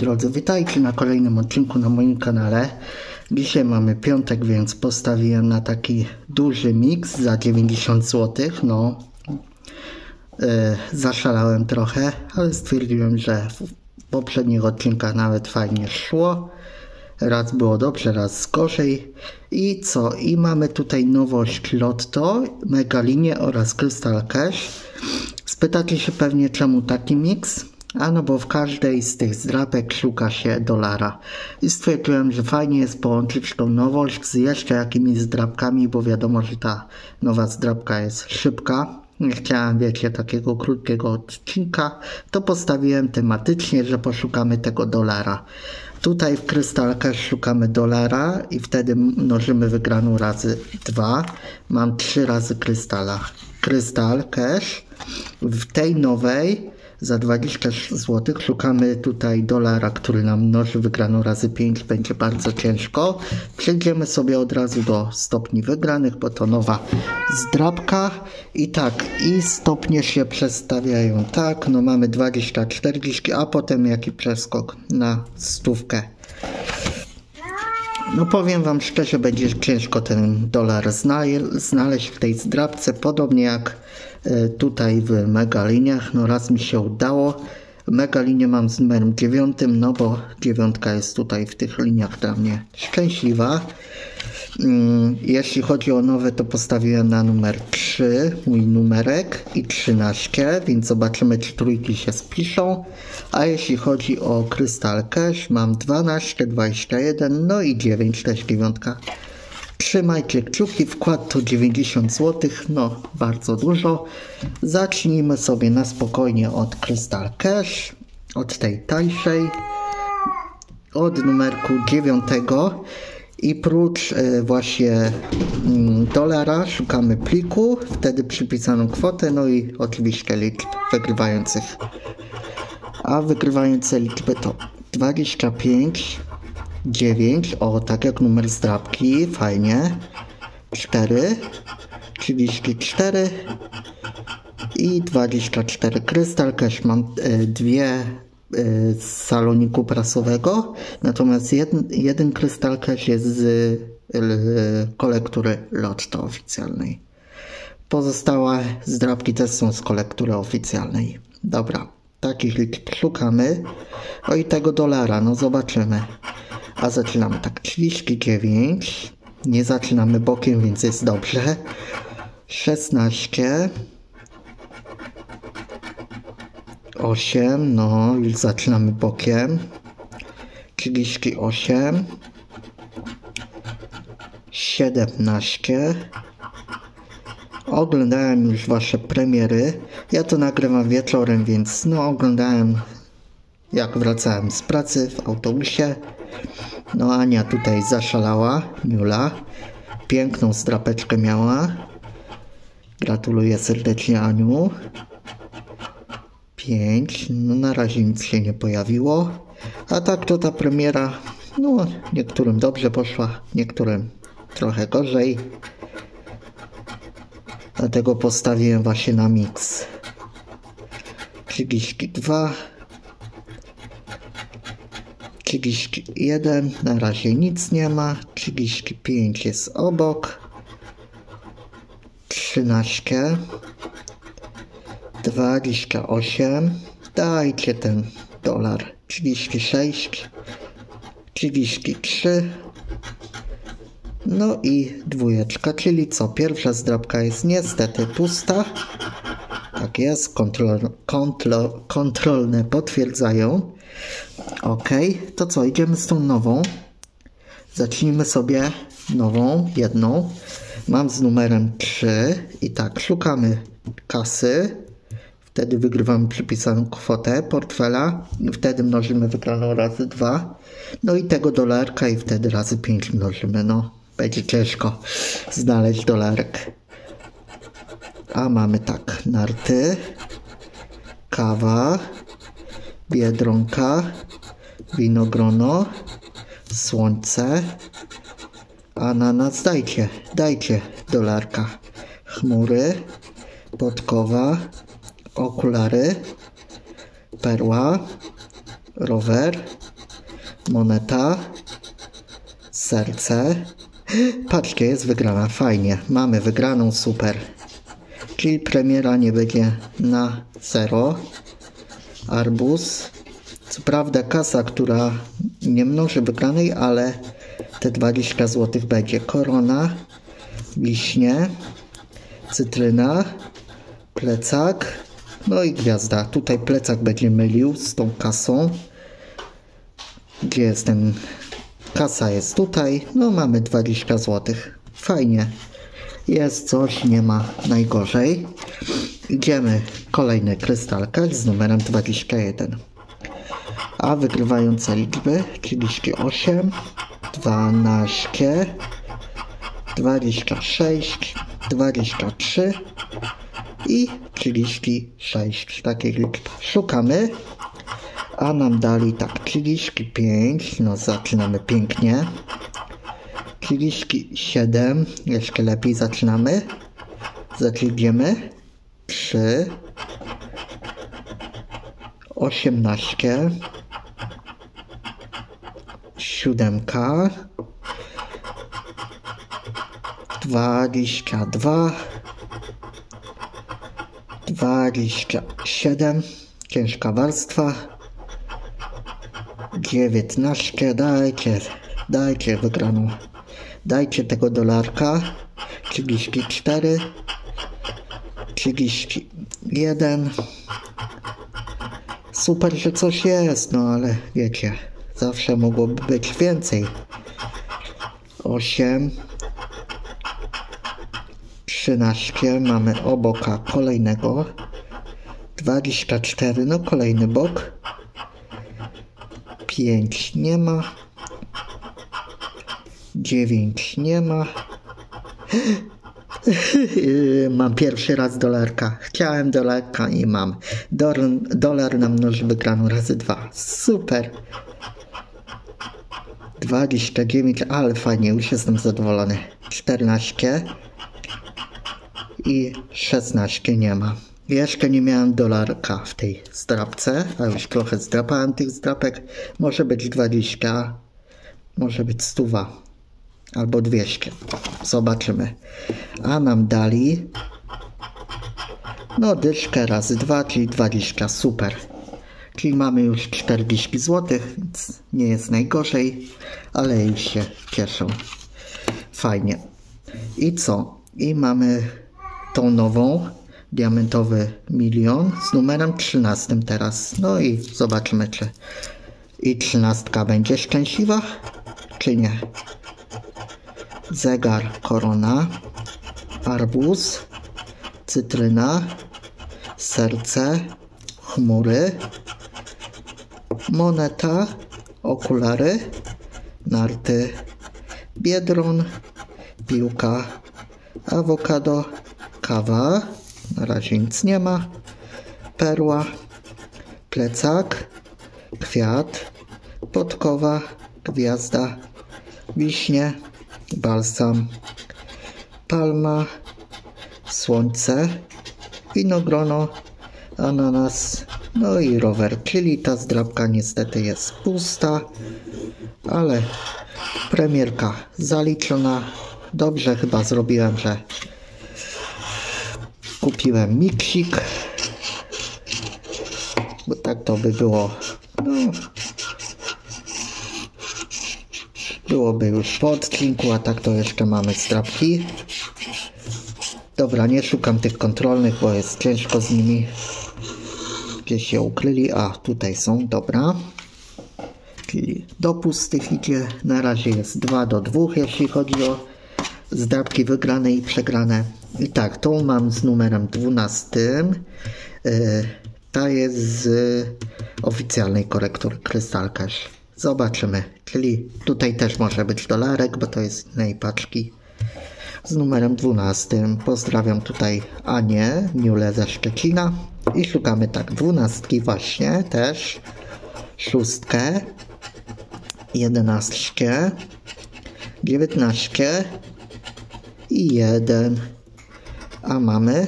drodzy, witajcie na kolejnym odcinku na moim kanale. Dzisiaj mamy piątek, więc postawiłem na taki duży miks za 90 zł. No, zaszalałem trochę, ale stwierdziłem, że w poprzednich odcinkach nawet fajnie szło. Raz było dobrze, raz gorzej. I co? I mamy tutaj nowość Lotto, Mega Linie oraz Crystal Cash. Spytacie się pewnie, czemu taki miks? A no bo w każdej z tych zdrapek szuka się dolara. I stwierdziłem, że fajnie jest połączyć tą nowość z jeszcze jakimiś zdrapkami, bo wiadomo, że ta nowa zdrapka jest szybka. Nie chciałem, wiecie, takiego krótkiego odcinka, to postawiłem tematycznie, że poszukamy tego dolara. Tutaj w Crystal Cash szukamy dolara i wtedy mnożymy wygraną razy 2. Mam 3 razy Crystal Cash. W tej nowej za 20 zł szukamy tutaj dolara, który nam mnoży wygraną razy 5. Będzie bardzo ciężko. Przejdziemy sobie od razu do stopni wygranych, bo to nowa zdrapka. I tak, i stopnie się przestawiają. Tak, no mamy 20, 40, a potem jaki przeskok na 100. No powiem wam szczerze, będzie ciężko ten dolar znaleźć w tej zdrapce, podobnie jak tutaj w Mega Liniach. No raz mi się udało. Mega Linię mam z numerem 9, no bo 9 jest tutaj w tych liniach dla mnie szczęśliwa. Jeśli chodzi o nowe, to postawiłem na numer 3, mój numerek, i 13, więc zobaczymy, czy trójki się spiszą. A jeśli chodzi o Crystal Cash, mam 12, 21, no i 9, też 9. Trzymajcie kciuki, wkład to 90 zł, no bardzo dużo. Zacznijmy sobie na spokojnie od Crystal Cash, od tej tańszej, od numerku 9. I prócz właśnie dolara szukamy pliku, wtedy przypisaną kwotę, no i oczywiście liczb wygrywających. A wygrywające liczby to 25, 9, o tak jak numer zdrapki, fajnie, 4, 34 i 24. Crystal Cash mam dwie z saloniku prasowego, natomiast jeden Crystal Cash jest z kolektury Lotto oficjalnej. Pozostałe zdrapki też są z kolektury oficjalnej. Dobra, takich liczb szukamy. O i tego dolara, no zobaczymy. A zaczynamy tak, 39, nie zaczynamy bokiem, więc jest dobrze. 16, 8, no już zaczynamy bokiem. 38, 17. Oglądałem już wasze premiery. Ja to nagrywam wieczorem, więc no oglądałem jak wracałem z pracy w autobusie. No Ania tutaj zaszalała, Miula. Piękną zdrapeczkę miała. Gratuluję serdecznie, Aniu. 5, no na razie nic się nie pojawiło. A tak to ta premiera, no niektórym dobrze poszła, niektórym trochę gorzej. Dlatego postawiłem właśnie na miks. 32, 31, na razie nic nie ma. 35 jest obok. 13, 28, dajcie ten dolar. 36, 33, no i 2, czyli co? Pierwsza zdrapka jest niestety pusta. Tak jest, kontrolne potwierdzają. Ok, to co? Idziemy z tą nową. Zacznijmy sobie nową, jedną. Mam z numerem 3 i tak, szukamy kasy. Wtedy wygrywamy przypisaną kwotę portfela. Wtedy mnożymy wygraną razy 2. No i tego dolarka i wtedy razy 5 mnożymy. No, będzie ciężko znaleźć dolarek. A mamy tak, narty, kawa, biedronka, winogrono, słońce, ananas, dajcie dolarka, chmury, podkowa, okulary, perła, rower, moneta, serce. Patrzcie, jest wygrana, fajnie. Mamy wygraną, super. Czyli premiera nie będzie na 0. Arbuz. Co prawda kasa, która nie mnoży wygranej, ale te 20 zł będzie. Korona, wiśnie, cytryna, plecak, no i gwiazda. Tutaj plecak będzie mylił z tą kasą. Gdzie jest ten... Kasa jest tutaj. No mamy 20 zł. Fajnie. Jest coś, nie ma najgorzej. Idziemy. Kolejny krystalka z numerem 21. A wygrywające liczby 38, 12, 26, 23 i 36. Takich liczb szukamy. A nam dali tak 35. No zaczynamy pięknie. 37. Jeszcze lepiej zaczynamy. Zaczniemy. 3. 18. 7. 22. 27. Ciężka warstwa. 19. Dajcie wygraną. Dajcie tego dolarka. 34. 31. Super, że coś jest, no ale wiecie, zawsze mogłoby być więcej. 8. 13. Mamy oboka kolejnego. 24. No kolejny bok. 5 nie ma. 9 nie ma. Mam pierwszy raz dolarka. Chciałem dolarka i mam. Dolar na mnoży wygraną razy 2. Super. 29, ale fajnie, już jestem zadowolony. 14 i 16 nie ma. Jeszcze nie miałem dolarka w tej zdrapce, a już trochę zdrapałem tych zdrapek. Może być 20, może być 100 albo 200. Zobaczymy. A nam dali no dyszkę razy 2, czyli 20. Super. Czyli mamy już 40 zł, więc nie jest najgorzej, ale już się cieszą. Fajnie. I co? I mamy tą nową, diamentowy milion z numerem 13 teraz. No i zobaczymy, czy i 13 będzie szczęśliwa, czy nie. Zegar, korona, arbuz, cytryna, serce, chmury, moneta, okulary, narty, biedron, piłka, awokado, kawa, na razie nic nie ma, perła, plecak, kwiat, podkowa, gwiazda, wiśnie, balsam, palma, słońce, winogrono, ananas, no i rower, czyli ta zdrabka niestety jest pusta, ale premierka zaliczona. Dobrze chyba zrobiłem, że kupiłem miksik, bo tak to by było, no, byłoby już po odcinku, a tak to jeszcze mamy zdrabki. Dobra, nie szukam tych kontrolnych, bo jest ciężko z nimi. Gdzieś się ukryli, a tutaj są, dobra. Czyli do pustych idzie, na razie jest 2 do 2, jeśli chodzi o zdrabki wygrane i przegrane. I tak, tą mam z numerem 12. Ta jest z oficjalnej korektury Krystalkarz. Zobaczymy. Czyli tutaj też może być dolarek, bo to jest innej paczki. Z numerem 12. Pozdrawiam tutaj Anię, Niulę ze Szczecina. I szukamy tak 12 właśnie też. 6. 11. 19. I 1. A mamy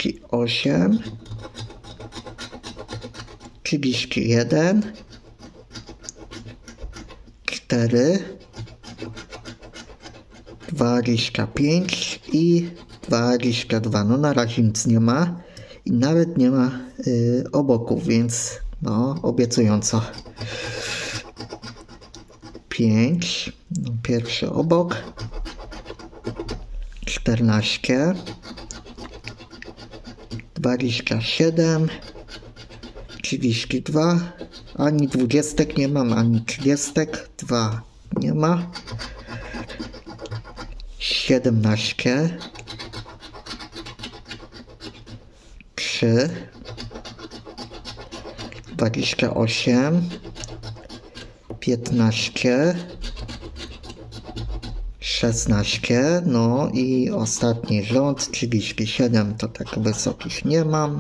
38. 31. 4, 25 i 22. No na razie nic nie ma i nawet nie ma oboków, więc no obiecująco. 5, no, pierwszy obok, 14, 27, 32, ani 20 nie mam, ani 30, 2 nie ma, 17, 3, 28, 15, 16, no i ostatni rząd, 37, to tak wysokich nie mam,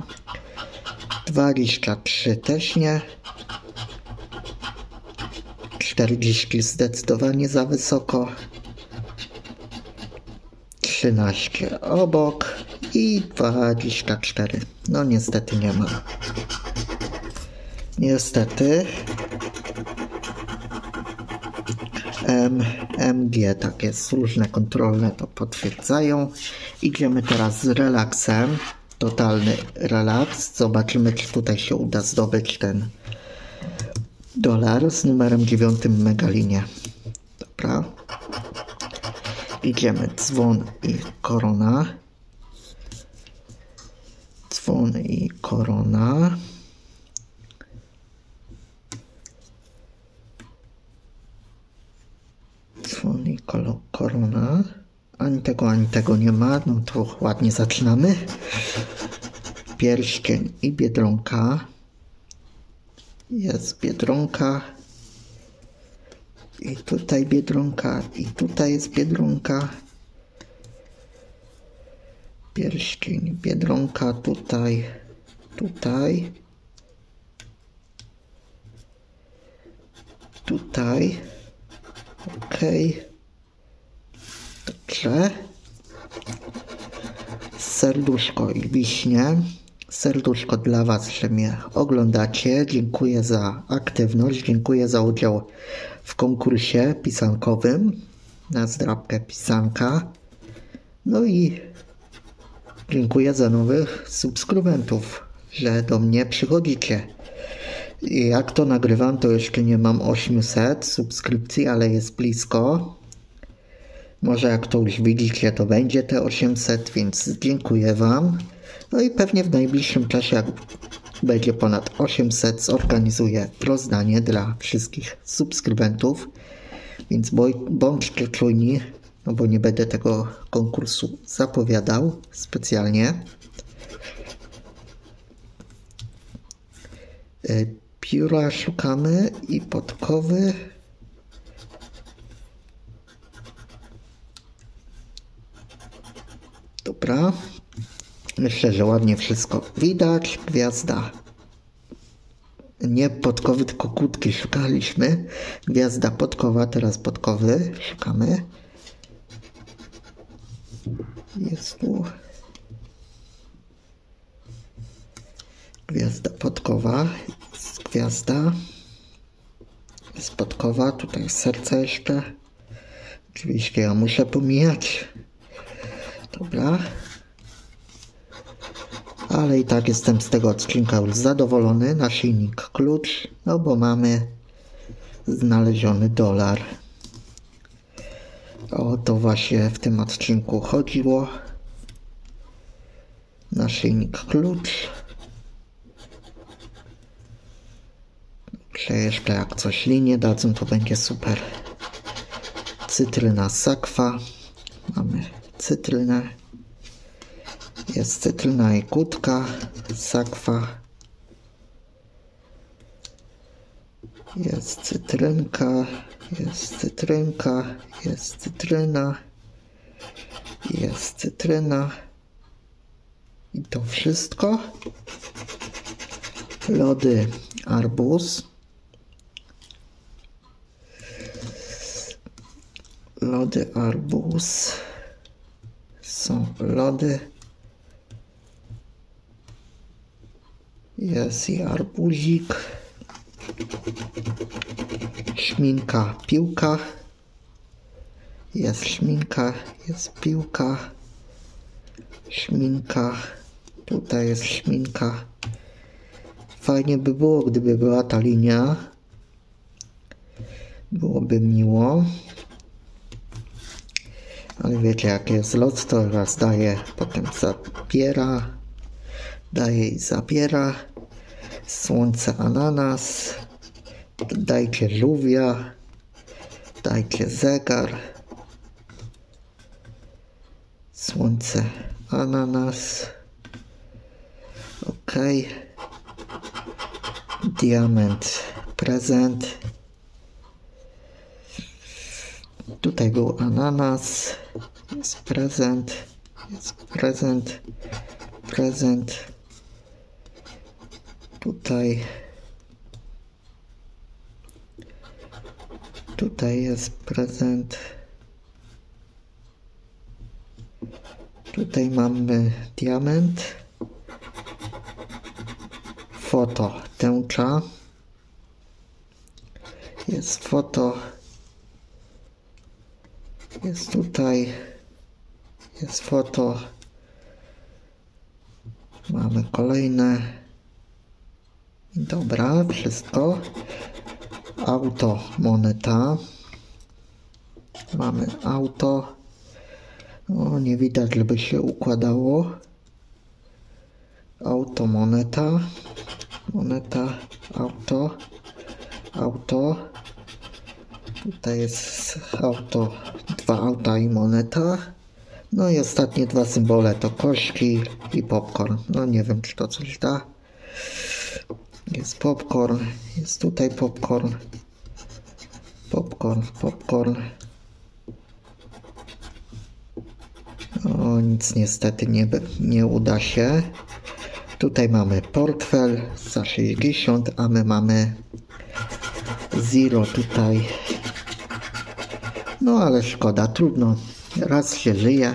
23 też nie, 40 zdecydowanie za wysoko, 13 obok i 24, no niestety nie ma. Niestety MG, tak jest, różne kontrolne to potwierdzają. Idziemy teraz z relaksem, totalny relaks, zobaczymy czy tutaj się uda zdobyć ten dolar z numerem 9 w Megalinie. Dobra, idziemy dzwon i korona, dzwon i korona. Dzwon i korona. Ani tego nie ma. No to ładnie zaczynamy. Pierścień i biedronka. Jest biedronka. I tutaj biedronka. I tutaj jest biedronka. Pierścień, biedronka. Tutaj. Tutaj. Tutaj. Okej. Dobrze. Serduszko i wiśnie. Serduszko dla Was, że mnie oglądacie. Dziękuję za aktywność. Dziękuję za udział w konkursie pisankowym na zdrabkę pisanka. No i dziękuję za nowych subskrybentów, że do mnie przychodzicie. Jak to nagrywam, to jeszcze nie mam 800 subskrypcji, ale jest blisko. Może jak to już widzicie, to będzie te 800, więc dziękuję Wam. No i pewnie w najbliższym czasie, jak będzie ponad 800, zorganizuję rozdanie dla wszystkich subskrybentów. Więc bądźcie czujni, no bo nie będę tego konkursu zapowiadał specjalnie. Pióra szukamy i podkowy. Dobra. Myślę, że ładnie wszystko widać. Gwiazda. Nie podkowy, tylko kłódki szukaliśmy. Gwiazda, podkowa, teraz podkowy szukamy. Jest tu. Gwiazda, podkowa. Jest gwiazda. Jest podkowa. Tutaj serce jeszcze. Oczywiście ja muszę pomijać. Dobra. Ale i tak jestem z tego odcinka już zadowolony. Naszyjnik klucz. No bo mamy znaleziony dolar. O to właśnie w tym odcinku chodziło. Naszyjnik klucz. Jeszcze jak coś linie dadzą, to będzie super. Cytryna sakwa. Mamy cytrynę. Jest cytryna i kłódka. Sakwa. Jest cytrynka. Jest cytrynka. Jest cytryna. Jest cytryna. I to wszystko. Lody arbuz. Lody arbuz. Są lody. Jest i arbuzik. Szminka, piłka. Jest szminka, jest piłka. Szminka. Tutaj jest szminka. Fajnie by było, gdyby była ta linia. Byłoby miło. Ale wiecie, jak jest lot, to raz daje, potem zabiera. Daje i zabiera. Słońce, ananas. Dajcie żółwia. Dajcie zegar. Słońce, ananas. Ok. Diament, prezent. Tutaj był ananas. Jest prezent. Jest prezent. Prezent. Tutaj. Tutaj jest prezent. Tutaj mamy diament. Foto, tęcza. Jest foto. Jest tutaj. Jest foto. Mamy kolejne. Dobra, wszystko. Auto, moneta. Mamy auto. O, nie widać, żeby się układało. Auto, moneta. Moneta, auto. Auto. Tutaj jest auto, 2 auta i moneta. No i ostatnie 2 symbole to kości i popcorn. No nie wiem, czy to coś da. Jest popcorn. Jest tutaj popcorn. Popcorn, popcorn. O, nic niestety nie uda się. Tutaj mamy portfel za 60, a my mamy zero tutaj. No ale szkoda, trudno. Raz się żyje.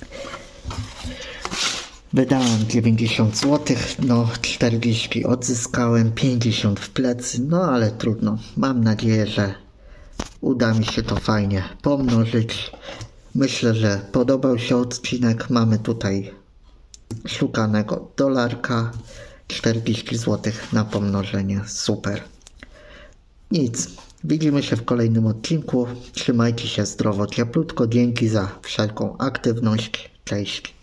Wydałem 90 zł, no 40 odzyskałem, 50 w plecy, no ale trudno. Mam nadzieję, że uda mi się to fajnie pomnożyć. Myślę, że podobał się odcinek. Mamy tutaj szukanego dolarka, 40 zł na pomnożenie. Super. Nic. Widzimy się w kolejnym odcinku. Trzymajcie się zdrowo, cieplutko. Dzięki za wszelką aktywność. Cześć.